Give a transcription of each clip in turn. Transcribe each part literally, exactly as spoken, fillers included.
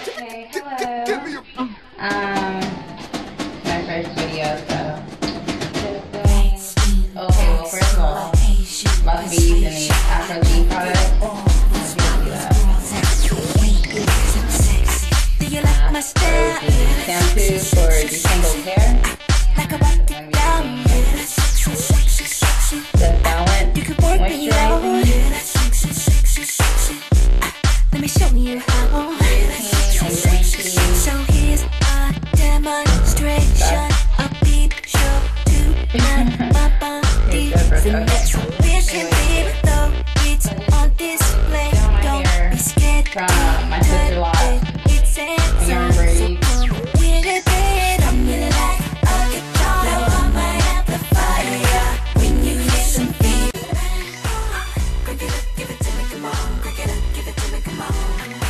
Okay, hello. Um, it's my first video, so. Okay, well, first of all, I'm about to be using the Aphogee product. Shampoo for detangled hair. The balance moisturizing. Let me show you how. So here's a demonstration, a peep show to my body. And that's a vision, baby, though it's on display. Don't be scared. From my sister-in-law. It's handsome. So come with it, babe. I'm really like a guitar on my amplifier. When you hear some beat, crank it up, give it to me, come on. Crank it up, give it to me, come on.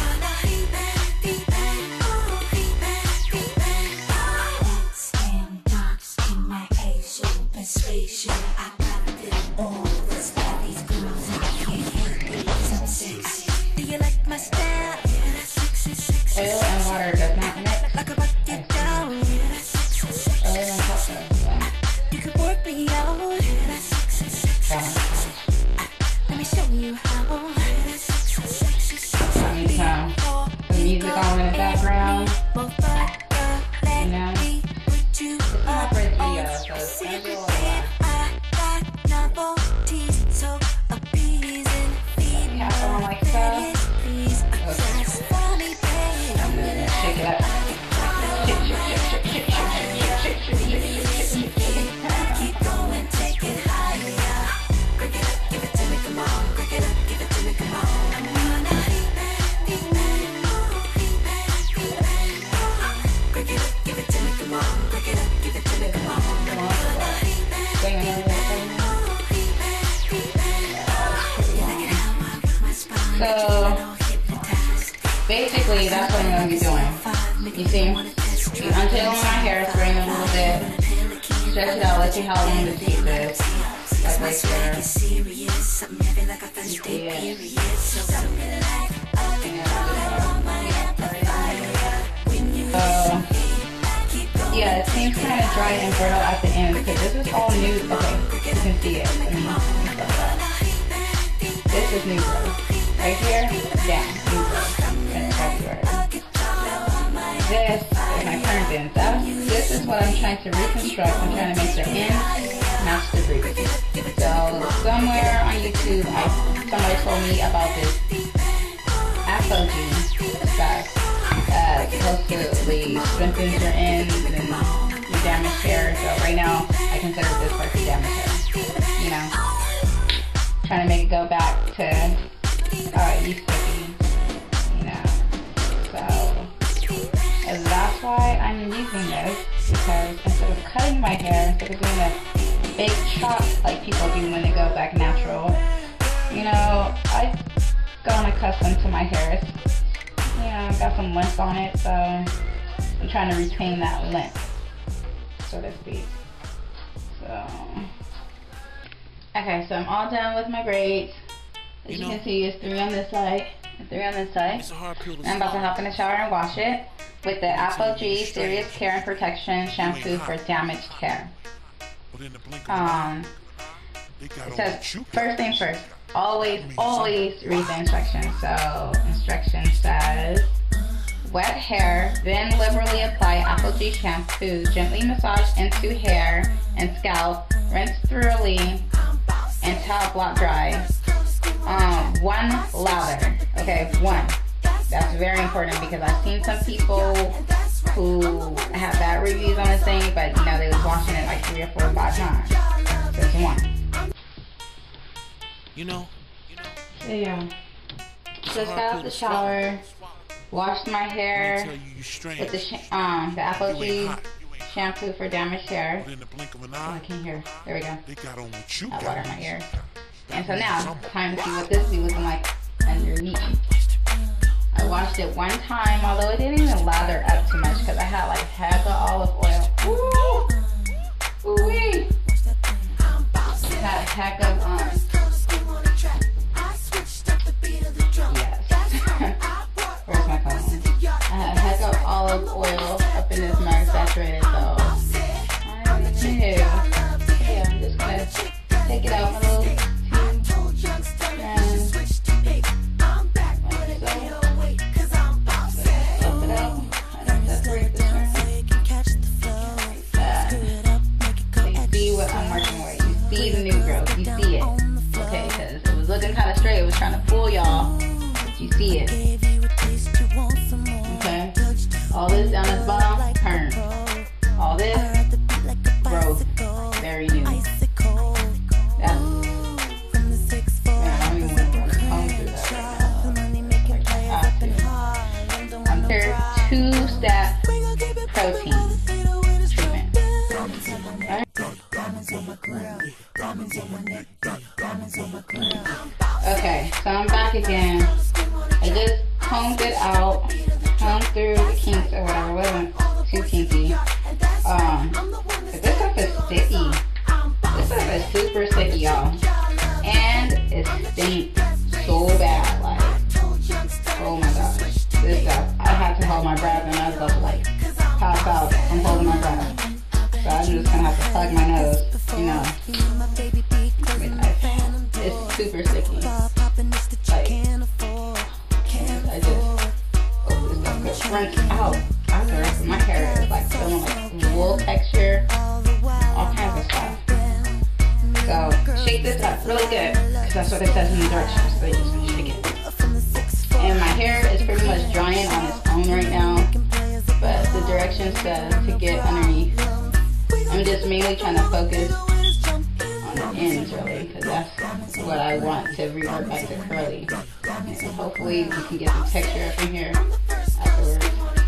Persuasion, I got it all. That's why these girls I can't hate these. I'm sexy. Do you like my style? Yeah, that's sexy, sexy. Oil and water does not mix. Like a bucket down. Yeah, that's sexy, sexy. Oil and water. You can work me out. Yeah, that's sexy, sexy. Let me show you how. Yeah, that's sexy, sexy, sexy. I need some, some music on in the background. You know? This is my first video, so it's gonna be a little while. So yeah, I don't like stuff. I'm gonna shake it up. Shake, shake, shake, shake, shake, shake, shake, shake, shake, shake, shake. Keep going, take it higher. Crank it up, give it to me, come on. Crank it up, give it to me, come on. Crank it up, give it to me, come on. Crank it up, give it to me, come on. Bang another thing. So basically, that's what I'm going to be doing. You see, you untangle my hair, spray it a little bit, stretch it out, let's see how long this piece is. Like right there. You see it. So, yeah, it seems kind of dry and brittle at the end because this is all new. Okay, you can see it. I mean, this is new growth. Right here, down, new growth. And February. This is my current bins. That, this is what I'm trying to reconstruct. I'm trying to make the ends match the roots. So somewhere on YouTube, I, somebody told me about this Aphogee stuff. Uh, supposedly strengthens your ends and your damaged hair. So right now, I consider this part the damaged hair. You know, trying to make it go back to how it used to be. You know, so and that's why I'm using this, because instead of cutting my hair, instead of doing a big chop like people do when they go back natural, you know, I've gotten accustomed to my hair. It's, you know, I've got some length on it, so I'm trying to retain that length, so to speak. So, okay, so I'm all done with my braids. As you, you know, can see, it's three on this side and three on this side. And I'm about to hop in the shower and wash it with the Aphogee Serious Care and Protection Shampoo for Damaged Hair. Um, it says, first thing first, always, always read the instructions. So, instruction says, wet hair, then liberally apply Aphogee shampoo, gently massage into hair and scalp, rinse thoroughly, and towel block dry. Um, one lather, okay, one. That's very important because I've seen some people who have bad reviews on this thing, but you know, they was washing it like three or four or five times. So it's one. You know, So yeah, just got out the shower, washed my hair with the sh um the Aphogee shampoo for damaged hair. Oh, I can't hear. There we go. I water my ears. And so now, time to see what this is looking like underneath. I washed it one time, although it didn't even lather up too much because I had like heck of olive oil. Woo! Ooh-wee! Had heck of um. Yes. Where's my phone? I had trying to fool y'all, but you see it. Okay? All this down at the bottom, turn. All this, growth. Very new. That's, man, I don't even want to comb through that right now. Like, I have to. I'm here, two-step protein treatment. Right? Okay, so I'm back again. I just combed it out, combed through the kinks or whatever. It wasn't too kinky. Um, but this stuff is sticky. This stuff is super sticky, y'all. And it stinks so bad. Like, oh my gosh. This stuff, I had to hold my breath and I was about to like pass out from holding my breath. So I'm just gonna have to plug my nose, you know. It's super sticky. Like, I just, oh, this stuff gets rinsed out after. My hair is like feeling like wool texture, all kinds of stuff. So shake this up really good, because that's what it says in the directions. So you just shake it. And my hair is pretty much drying on its own right now, but the directions says to get underneath. I'm just mainly trying to focus on the ends, really, because that's what I want to revert back to curly. And hopefully we can get some texture up in here afterwards.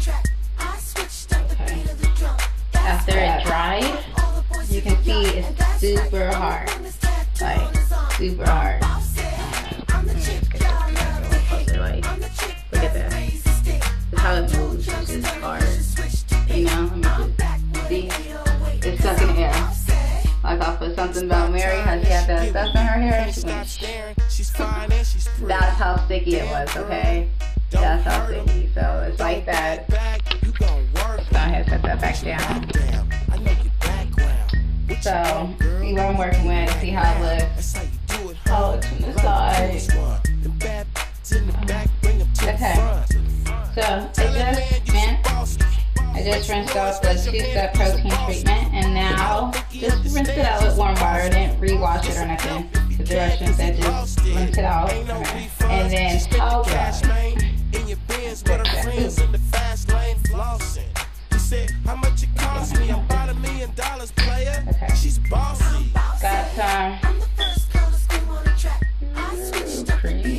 Okay. After it dried, you can see it's super hard, like super hard. Let me just get this a little closer, like, look at this. It's how it moves, it's just hard. You know, let me just see. It's stuck in the air. Like I put something about Mary, how she had that stuff in her hair, and she went, shh. That's how sticky it was, okay? That's how sticky. So it's like that. Let's go ahead and set that back down. So, see what I'm working with, see how it looks. How it looks from the side. Okay. So, I just, man, I just rinsed off the two-step protein treatment, and now just rinse it out with warm water. I didn't re-wash it or nothing. The directions said just rinse it out, okay. And then towel dry. Okay. Got some pretty.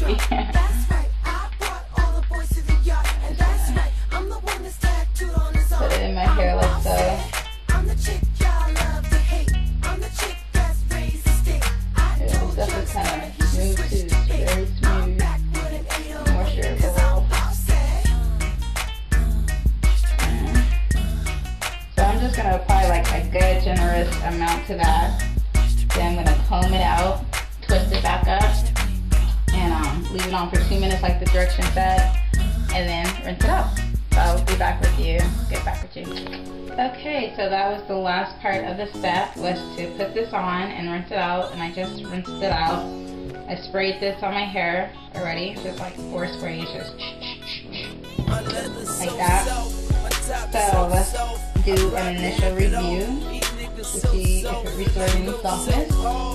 Put it in my hair like so. Yeah, this stuff is kind of smooth too. It's very smooth. Moistureable. So I'm just going to apply like a good generous amount to that. Then I'm going to comb it out, twist it back up, and um, leave it on for two minutes like the direction said, and then rinse it out. So I'll be back with you, get back with you. Okay, so that was the last part of the step, was to put this on and rinse it out, and I just rinsed it out. I sprayed this on my hair already, just like four sprays, just like that. So let's do an initial review to see if it restored any softness.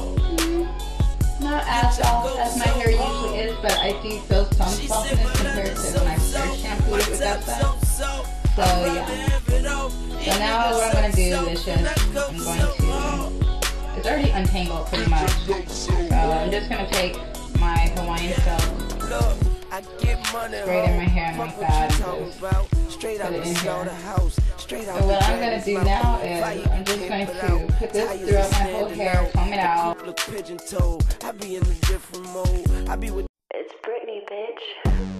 Not as soft as my hair usually is, but I do feel some softness compared to when I first shampooed it with that stuff. So yeah. So now what I'm going to do is just, I'm going to, it's already untangled pretty much. So I'm just going to take my Hawaiian silk, spray it in my hair like that, and just put it in here. So what I'm going to do now is, I'm just going to put this throughout my whole hair, comb it out. It's Britney, bitch.